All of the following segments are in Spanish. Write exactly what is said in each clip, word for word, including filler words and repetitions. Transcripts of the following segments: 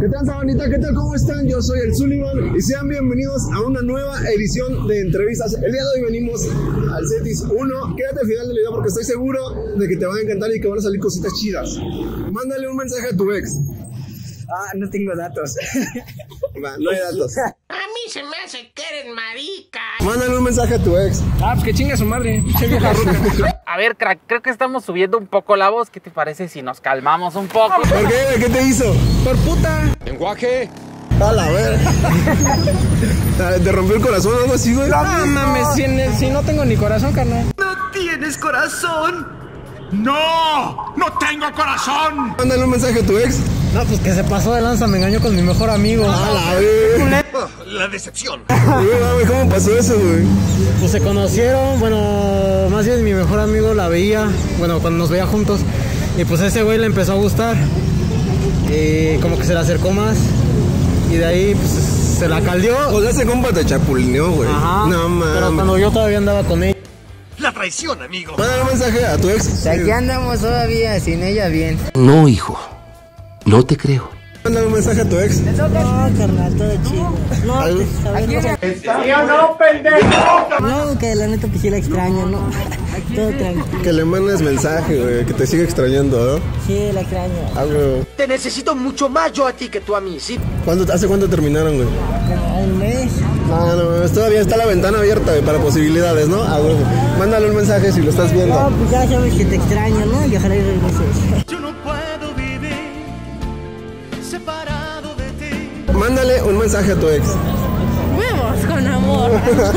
¿Qué tal, sabanita? ¿Qué tal? ¿Cómo están? Yo soy el Sullivan y sean bienvenidos a una nueva edición de entrevistas. El día de hoy venimos al Cetis uno. Quédate al final del video porque estoy seguro de que te van a encantar y que van a salir cositas chidas. Mándale un mensaje a tu ex. Ah, no tengo datos. Va, no hay datos. A mí se me hace que eres marica. Mándale un mensaje a tu ex. Ah, pues que chinga su madre. Che vieja ruca. A ver, crack, creo que estamos subiendo un poco la voz. ¿Qué te parece si nos calmamos un poco? ¿Por qué? ¿Qué te hizo? Por puta. Lenguaje. A la ver. ¿Te rompió el corazón o algo así, güey? No mames, si, si no tengo ni corazón, carnal. ¿No tienes corazón? ¡No! ¡No tengo corazón! Mándale un mensaje a tu ex. No, pues que se pasó de lanza, me engañó con mi mejor amigo. A la ver. La decepción. Güey, ¿cómo pasó eso, güey? Pues se conocieron, bueno, más bien mi mejor amigo la veía, bueno, cuando nos veía juntos. Y pues ese güey le empezó a gustar. Y como que se le acercó más. Y de ahí, pues, se la caldeó. O sea, ese compa te chapulineó, güey. Ajá. No, mames. Pero cuando yo todavía andaba con ella. La traición, amigo. Mándale un mensaje a tu ex. Aquí andamos todavía, sin ella bien. No, hijo, no te creo. Mándale un mensaje a tu ex. No, carnal, todo chido. No, ¿Algo? no, pendejo. No, que la neta que sí la extraño, ¿no? Todo tranquilo. Que le mandes mensaje, güey, que te siga extrañando, ¿no? Sí, la extraño. Ah, güey. Te necesito mucho más yo a ti que tú a mí, ¿sí? ¿Cuándo, ¿Hace cuánto terminaron, güey? Como un mes. No, no, todavía está la ventana abierta, güey, para posibilidades, ¿no? Ah, güey. Mándale un mensaje si lo estás viendo. No, pues ya sabes que te extraño, ¿no? Y ojalá y regreses. Yo no puedo vivir separado de ti. Mándale un mensaje a tu ex. Huevos con amor.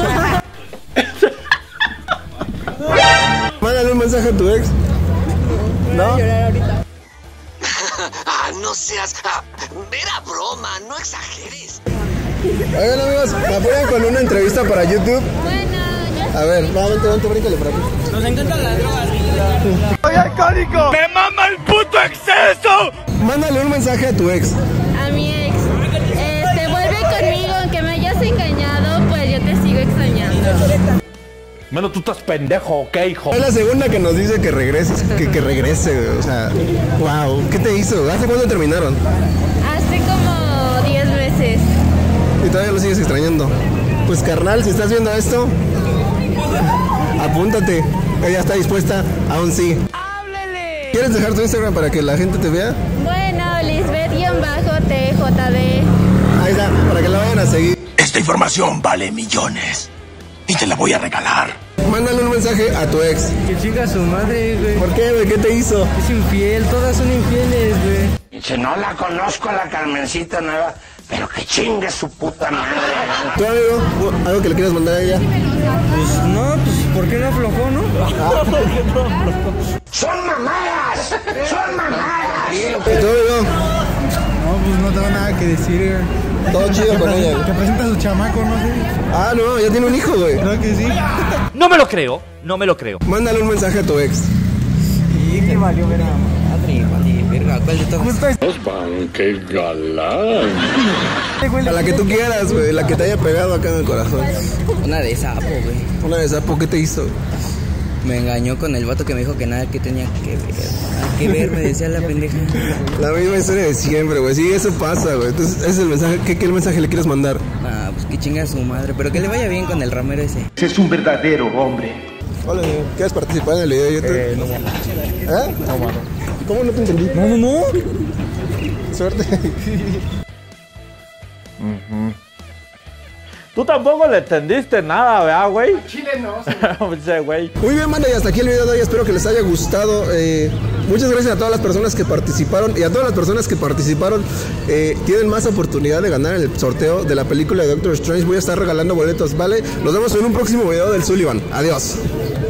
Mándale un mensaje a tu ex. ¿No? Ah, no seas... Ah, era broma, no exageres. Oigan, amigos, ¿me apoyan con una entrevista para YouTube? Bueno, yo A ver, va, vente, vente, bríncale por aquí. Nos encantan las drogas. ¡Soy alcohólico! ¡Me mama el puto exceso! Mándale un mensaje a tu ex. a mi ex, este, vuelve conmigo, aunque me hayas engañado, pues yo te sigo extrañando. Bueno, tú estás pendejo, ¿ok, hijo? Es la segunda que nos dice que regreses, que, que regrese, güey. O sea, wow, ¿qué te hizo? ¿Hace cuándo terminaron? Hace como diez meses. Y todavía lo sigues extrañando. Pues carnal, si estás viendo esto, apúntate. Ella está dispuesta a un sí. ¡Háblele! ¿Quieres dejar tu Instagram para que la gente te vea? Bueno, Lisbeth-T J D. Ahí está, para que la vayan a seguir. Esta información vale millones. Y te la voy a regalar. Mándale un mensaje a tu ex. Que chinga su madre, güey. ¿Por qué, güey? ¿Qué te hizo? Es infiel, todas son infieles, güey. Si no la conozco a la Carmencita Nueva, pero que chingue su puta madre. ¿Tú, amigo? ¿Algo que le quieras mandar a ella? Pues no, pues ¿por qué no aflojó, no? ¡Son mamadas! ¡Son mamadas! ¿Y tú, amigo? No, pues no tengo nada que decir, güey. Todo chido con ella, güey. Que presenta a su chamaco, no sé. Ah, no, ya tiene un hijo, güey. Creo que sí. No me lo creo, no me lo creo. Mándale un mensaje a tu ex. Sí, que valió ver a madre, vale, verga, ¿cuál de todas? ¡Qué galán! A la que tú quieras, güey. La que te haya pegado acá en el corazón. Una de sapo, güey. Una de sapo, ¿qué te hizo? Me engañó con el vato que me dijo que nada que tenía que ver. Nada que ver, me decía la pendeja. La misma historia de siempre, güey. Sí, eso pasa, güey. Entonces, ese es el mensaje. ¿Qué, qué mensaje le quieres mandar? Ah, pues que chinga su madre, pero que le vaya bien con el ramero ese. Es un verdadero hombre. Hola, ¿quieres participar en el video de YouTube? Eh, no, mano. ¿Eh? No, mano. ¿Cómo no te entendí? No, no, no. Suerte. Tú tampoco le entendiste nada, ¿verdad, güey? Chile no. Sí, güey. Muy bien, manda, y hasta aquí el video de hoy. Espero que les haya gustado. Eh, muchas gracias a todas las personas que participaron. Y a todas las personas que participaron eh, tienen más oportunidad de ganar el sorteo de la película de Doctor Strange. Voy a estar regalando boletos, ¿vale? Nos vemos en un próximo video del Sullivan. Adiós.